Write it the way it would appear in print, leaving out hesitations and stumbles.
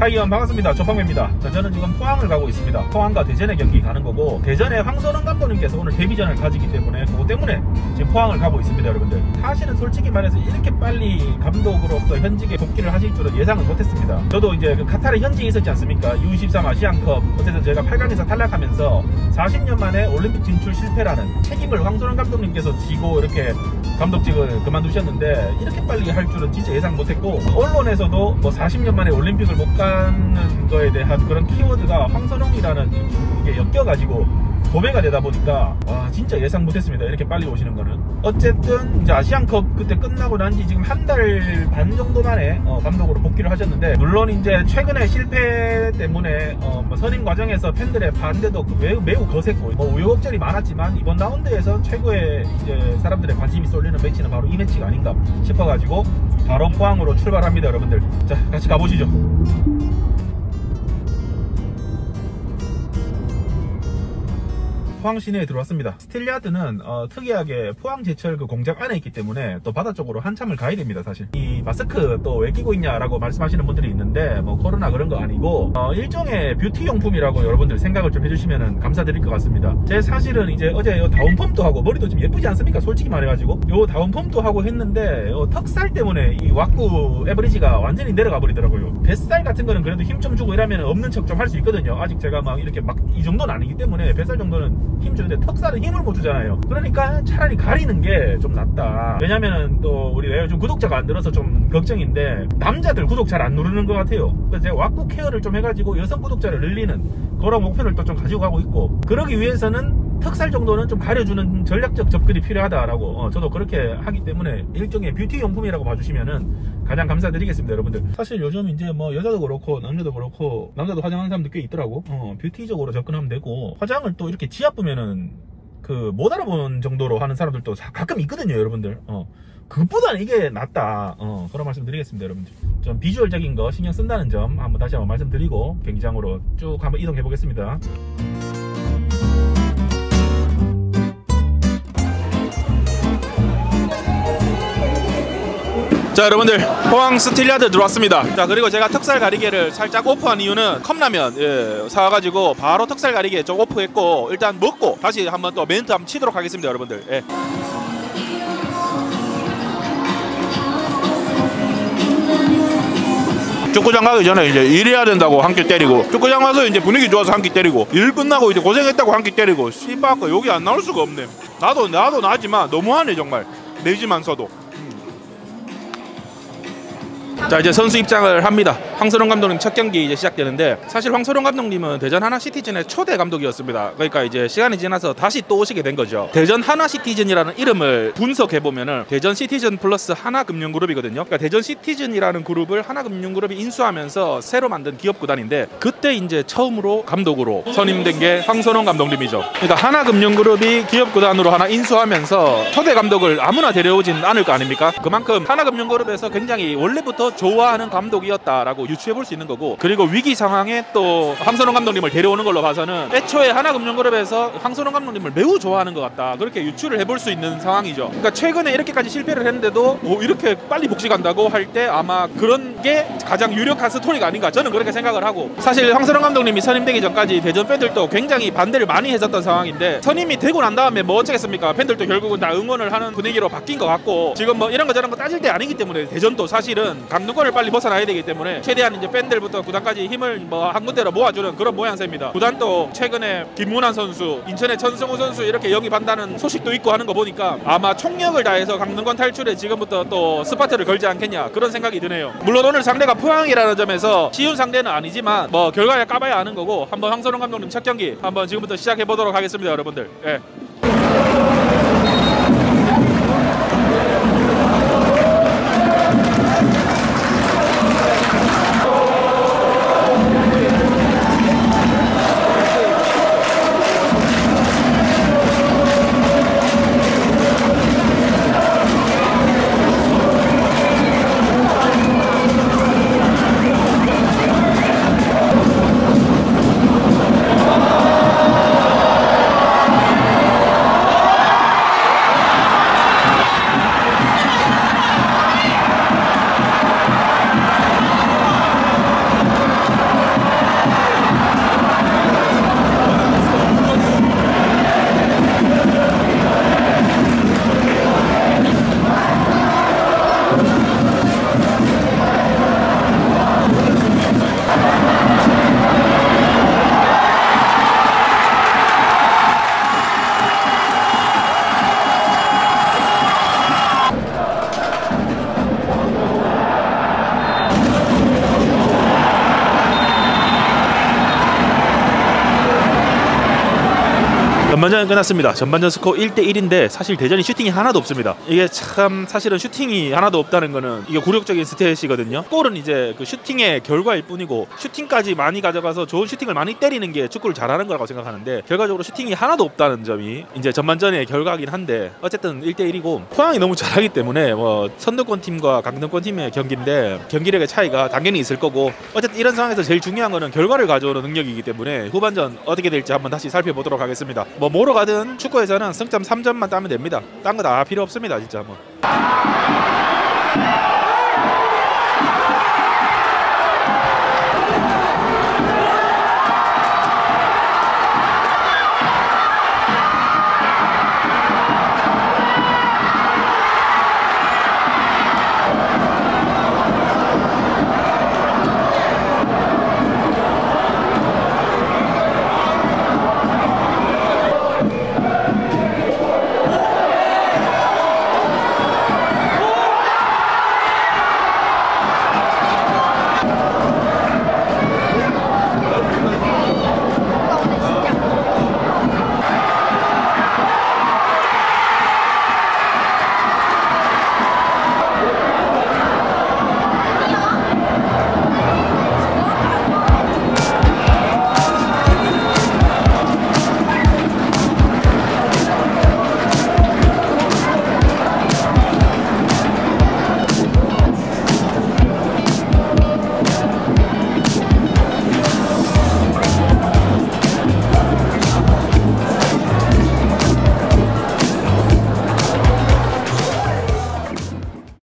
하이원 반갑습니다. 조팡매입니다. 저는 지금 포항을 가고 있습니다. 포항과 대전의 경기 가는 거고, 대전에 황선홍 감독님께서 오늘 데뷔전을 가지기 때문에 그거 때문에 지금 포항을 가고 있습니다. 여러분들, 사실은 솔직히 말해서 이렇게 빨리 감독으로서 현직에 복귀를 하실 줄은 예상을 못했습니다. 저도 이제 그 카타르 현지에 있었지 않습니까? U23 아시안컵, 어쨌든 제가 8강에서 탈락하면서 40년 만에 올림픽 진출 실패라는 책임을 황선홍 감독님께서 지고 이렇게 감독직을 그만두셨는데, 이렇게 빨리 할 줄은 진짜 예상 못했고, 언론에서도 뭐 40년 만에 올림픽을 못 가는 거에 대한 그런 키워드가 황선홍이라는 이게 엮여가지고 도배가 되다 보니까 와, 진짜 예상 못했습니다. 이렇게 빨리 오시는 거는. 어쨌든 이제 아시안컵 그때 끝나고 난 지 지금 한 달 반 정도 만에 감독으로 복귀를 하셨는데, 물론 이제 최근에 실패 때문에 뭐 선임 과정에서 팬들의 반대도 매우 거셌고 뭐 우여곡절이 많았지만, 이번 라운드에서 최고의 이제 사람들의 관심이 쏠리는 매치는 바로 이 매치가 아닌가 싶어가지고 바로 포항으로 출발합니다. 여러분들, 자, 같이 가보시죠. 포항 시내에 들어왔습니다. 스틸야드는 특이하게 포항 제철 그 공장 안에 있기 때문에 또 바다 쪽으로 한참을 가야 됩니다. 사실 이 마스크 또 왜 끼고 있냐라고 말씀하시는 분들이 있는데, 뭐 코로나 그런 거 아니고 일종의 뷰티 용품이라고 여러분들 생각을 좀 해주시면 감사드릴 것 같습니다. 제 사실은 이제 어제 요 다운펌도 하고, 머리도 좀 예쁘지 않습니까? 솔직히 말해가지고 요 다운펌도 하고 했는데 턱살 때문에 이 왁구 에버리지가 완전히 내려가 버리더라고요. 뱃살 같은 거는 그래도 힘 좀 주고 이러면 없는 척 좀 할 수 있거든요. 아직 제가 막 이렇게 막 이 정도는 아니기 때문에 뱃살 정도는 힘 주는데 턱살은 힘을 못 주잖아요. 그러니까 차라리 가리는 게 좀 낫다. 왜냐면은 또 우리 요즘 구독자가 안 늘어서 좀 걱정인데, 남자들 구독 잘 안 누르는 것 같아요. 그래서 제가 왁구 케어를 좀 해가지고 여성 구독자를 늘리는 그런 목표를 또 좀 가지고 가고 있고, 그러기 위해서는 턱살 정도는 좀 가려주는 전략적 접근이 필요하다라고 저도 그렇게 하기 때문에 일종의 뷰티 용품이라고 봐주시면은 가장 감사드리겠습니다. 여러분들, 사실 요즘 이제 뭐 여자도 그렇고 남자도 그렇고, 남자도 화장하는 사람들 꽤 있더라고. 뷰티적으로 접근하면 되고, 화장을 또 이렇게 지 아프면은 그 못 알아보는 정도로 하는 사람들도 가끔 있거든요. 여러분들, 그것보다는 이게 낫다, 그런 말씀 드리겠습니다. 여러분들, 좀 비주얼적인 거 신경 쓴다는 점 한번 다시 한번 말씀드리고 경기장으로 쭉 한번 이동해 보겠습니다. 자, 여러분들, 포항 스틸야드 들어왔습니다. 자, 그리고 제가 턱살 가리개를 살짝 오프한 이유는 컵라면 사와가지고 바로 턱살 가리개 좀 오프했고, 일단 먹고 다시 한번 또 멘트 한번 치도록 하겠습니다. 여러분들, 축구장 가기 전에 이제 일해야 된다고 한 끼 때리고, 축구장 와서 이제 분위기 좋아서 한 끼 때리고, 일 끝나고 이제 고생했다고 한 끼 때리고, 씨발까 여기 안 나올 수가 없네. 나도 나지만 너무하네 정말. 내지만서도. 자, 이제 선수 입장을 합니다. 황선홍 감독님 첫 경기 이제 시작되는데, 사실 황선홍 감독님은 대전 하나 시티즌의 초대 감독이었습니다. 그러니까 이제 시간이 지나서 다시 또 오시게 된 거죠. 대전 하나 시티즌이라는 이름을 분석해 보면은 대전 시티즌 플러스 하나금융그룹이거든요. 그러니까 대전 시티즌이라는 그룹을 하나금융그룹이 인수하면서 새로 만든 기업 구단인데, 그때 이제 처음으로 감독으로 선임된 게 황선홍 감독님이죠. 그러니까 하나금융그룹이 기업 구단으로 하나 인수하면서 초대 감독을 아무나 데려오진 않을 거 아닙니까? 그만큼 하나금융그룹에서 굉장히 원래부터 좋아하는 감독이었다라고 유추해 볼 수 있는 거고, 그리고 위기 상황에 또 황선홍 감독님을 데려오는 걸로 봐서는 애초에 하나금융그룹에서 황선홍 감독님을 매우 좋아하는 것 같다, 그렇게 유추를 해볼 수 있는 상황이죠. 그러니까 최근에 이렇게까지 실패를 했는데도 이렇게 빨리 복직한다고 할 때 아마 그런 게 가장 유력한 스토리가 아닌가, 저는 그렇게 생각을 하고, 사실 황선홍 감독님이 선임되기 전까지 대전 팬들도 굉장히 반대를 많이 했었던 상황인데, 선임이 되고 난 다음에 뭐 어쩌겠습니까? 팬들도 결국은 다 응원을 하는 분위기로 바뀐 것 같고, 지금 뭐 이런 거 저런 거 따질 때 아니기 때문에 대전도 사실은 강등권을 빨리 벗어나야 되기 때문에 최대한 이제 팬들부터 구단까지 힘을 뭐 한 군데로 모아주는 그런 모양새입니다. 구단도 최근에 김문환 선수, 인천의 천성우 선수 이렇게 영입한다는 소식도 있고 하는 거 보니까 아마 총력을 다해서 강등권 탈출에 지금부터 또 스파트를 걸지 않겠냐, 그런 생각이 드네요. 물론 오늘 상대가 포항이라는 점에서 쉬운 상대는 아니지만 뭐 결과에 까봐야 아는 거고, 한번 황선홍 감독님 첫 경기 한번 지금부터 시작해 보도록 하겠습니다. 여러분들, 전반전은 끝났습니다. 전반전 스코어 1대1인데 사실 대전이 슈팅이 하나도 없습니다. 이게 참 사실은 슈팅이 하나도 없다는 거는 이게 굴욕적인 스탯이거든요. 골은 이제 그 슈팅의 결과일 뿐이고 슈팅까지 많이 가져가서 좋은 슈팅을 많이 때리는 게 축구를 잘하는 거라고 생각하는데 결과적으로 슈팅이 하나도 없다는 점이 이제 전반전의 결과긴 한데 어쨌든 1대1이고 포항이 너무 잘하기 때문에 뭐 선두권 팀과 강등권 팀의 경기인데 경기력의 차이가 당연히 있을 거고 어쨌든 이런 상황에서 제일 중요한 거는 결과를 가져오는 능력이기 때문에 후반전 어떻게 될지 한번 다시 살펴보도록 하겠습니다. 뭐 뭐로 가든 축구에서는 승점 3점만 따면 됩니다. 딴 거 다 필요 없습니다. 진짜 뭐.